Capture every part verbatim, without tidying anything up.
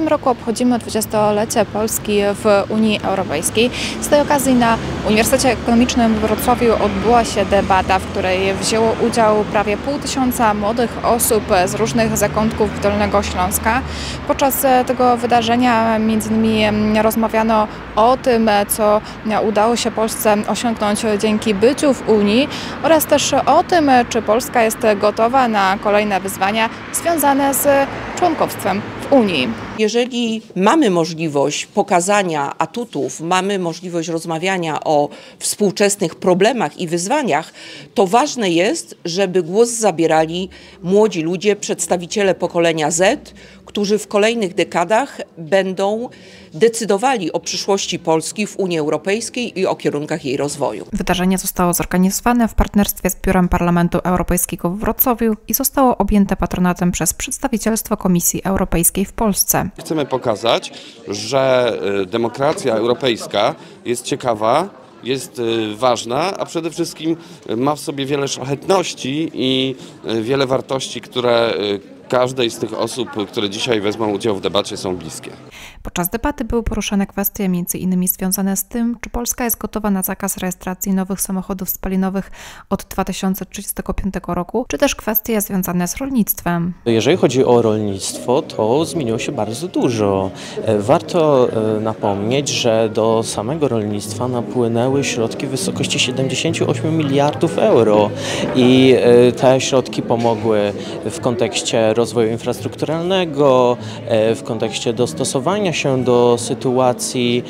tym roku obchodzimy dwudziestolecie Polski w Unii Europejskiej. Z tej okazji na Uniwersytecie Ekonomicznym w Wrocławiu odbyła się debata, w której wzięło udział prawie pół tysiąca młodych osób z różnych zakątków Dolnego Śląska. Podczas tego wydarzenia między innymi rozmawiano o tym, co udało się Polsce osiągnąć dzięki byciu w Unii oraz też o tym, czy Polska jest gotowa na kolejne wyzwania związane z członkostwem w Unii. Jeżeli mamy możliwość pokazania atutów, mamy możliwość rozmawiania o współczesnych problemach i wyzwaniach, to ważne jest, żeby głos zabierali młodzi ludzie, przedstawiciele pokolenia Z, którzy w kolejnych dekadach będą decydowali o przyszłości Polski w Unii Europejskiej i o kierunkach jej rozwoju. Wydarzenie zostało zorganizowane w partnerstwie z Biurem Parlamentu Europejskiego w Wrocławiu i zostało objęte patronatem przez przedstawicielstwo Komisji Europejskiej w Polsce. Chcemy pokazać, że demokracja europejska jest ciekawa, jest ważna, a przede wszystkim ma w sobie wiele szlachetności i wiele wartości, które każdej z tych osób, które dzisiaj wezmą udział w debacie, są bliskie. Podczas debaty były poruszane kwestie między innymi związane z tym, czy Polska jest gotowa na zakaz rejestracji nowych samochodów spalinowych od dwa tysiące trzydziestego piątego roku, czy też kwestie związane z rolnictwem. Jeżeli chodzi o rolnictwo, to zmieniło się bardzo dużo. Warto napomnieć, że do samego rolnictwa napłynęły środki w wysokości siedemdziesięciu ośmiu miliardów euro i te środki pomogły w kontekście rozwoju infrastrukturalnego, w kontekście dostosowania się do sytuacji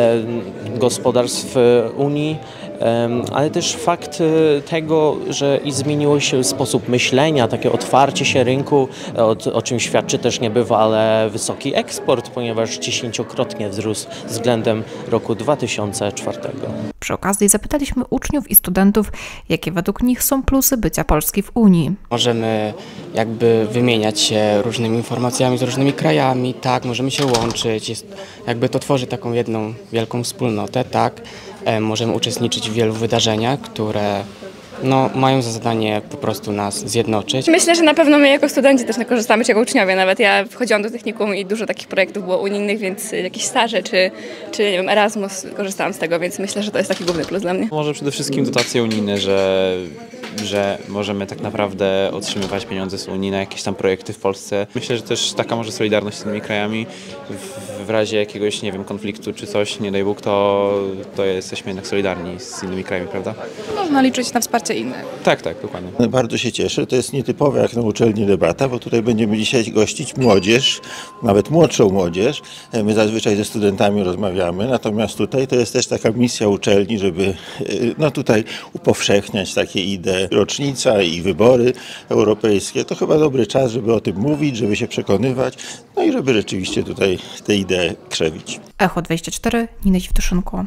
gospodarstw Unii, ale też fakt tego, że i zmieniło się sposób myślenia, takie otwarcie się rynku, o, o czym świadczy też niebywale wysoki eksport, ponieważ dziesięciokrotnie wzrósł względem roku dwa tysiące czwartego. Przy okazji zapytaliśmy uczniów i studentów, jakie według nich są plusy bycia Polski w Unii. Możemy jakby wymieniać się różnymi informacjami z różnymi krajami, tak, możemy się łączyć, jest, jakby to tworzy taką jedną wielką wspólnotę, tak. E, możemy uczestniczyć w wielu wydarzeniach, które no, mają za zadanie po prostu nas zjednoczyć. Myślę, że na pewno my jako studenci też korzystamy, czy jako uczniowie. Nawet ja wchodziłam do technikum i dużo takich projektów było unijnych, więc jakieś staże czy, czy nie wiem, Erasmus, korzystałam z tego, więc myślę, że to jest taki główny plus dla mnie. Może przede wszystkim dotacje unijne, że, że możemy tak naprawdę otrzymywać pieniądze z Unii na jakieś tam projekty w Polsce. Myślę, że też taka może solidarność z innymi krajami w, w razie jakiegoś, nie wiem, konfliktu czy coś, nie daj Bóg, to, to jesteśmy jednak solidarni z innymi krajami, prawda? Można liczyć na wsparcie innych. Tak, tak, dokładnie. Bardzo się cieszę. To jest nietypowe jak na uczelni debata, bo tutaj będziemy dzisiaj gościć młodzież, nawet młodszą młodzież. My zazwyczaj ze studentami rozmawiamy, natomiast tutaj to jest też taka misja uczelni, żeby no tutaj upowszechniać takie idee. Rocznica i wybory europejskie to chyba dobry czas, żeby o tym mówić, żeby się przekonywać, no i żeby rzeczywiście tutaj te idee krzewić. Echo dwadzieścia cztery, Nina Dziwtuszynko.